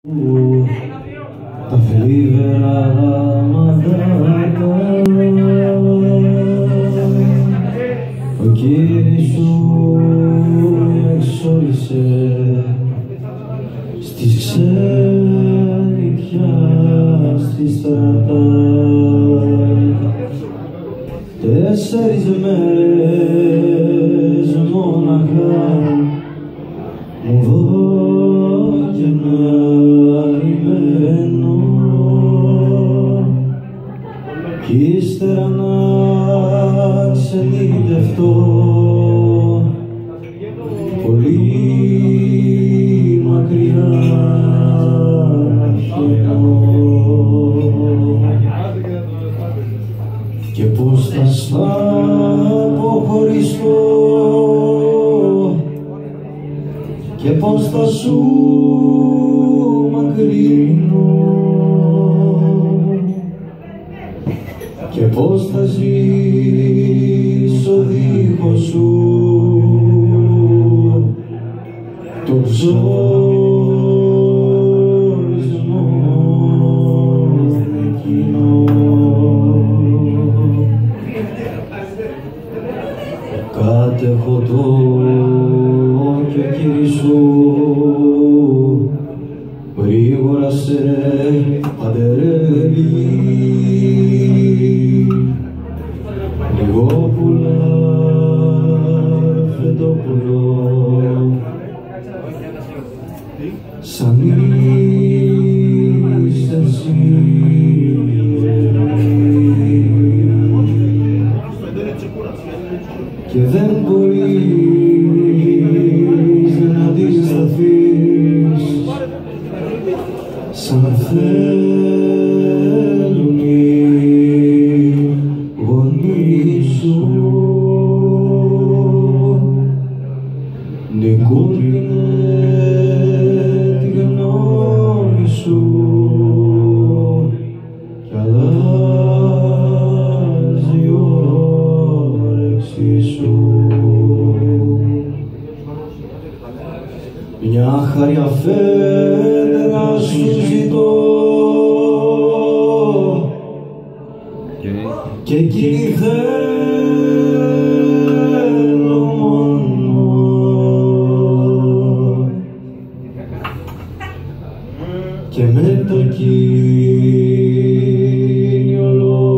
Τα φλίβερα μαντάτα, ο κύρις σου εξόρισε στη ξενικιά στη στρατά. 4 μέρες μόναχα μου δώκε να ρημαίνω κι ύστερα να ξενιτευτώ πολύ μακριά χαίνω. Και πως θα σ' αποχωριστώ και πως θα σου μακρύνω και πως θα ζήσω δίχως σου το ζορισμό εκείνο. Κάτεχω το κι ο κύρις σου γρήγορα σε παντερεύει. Λιγόπουλα, φεντόπουλο, σαν είσαι εσύ. Και δεν μπορείς να αντισταθείς σαν θέλουν οι γονείς σου. Νικούνε τη γνώμη σου κι αλλάζει η όρεξη σου. Μια χαριά φέτρα σου ζητώ και εκείνη θέλω μόνο και με το κίνιο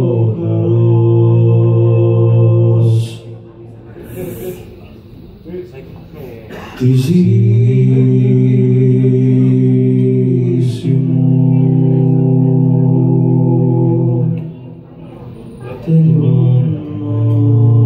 λόγαρος τη ζήση μου τελειώνω.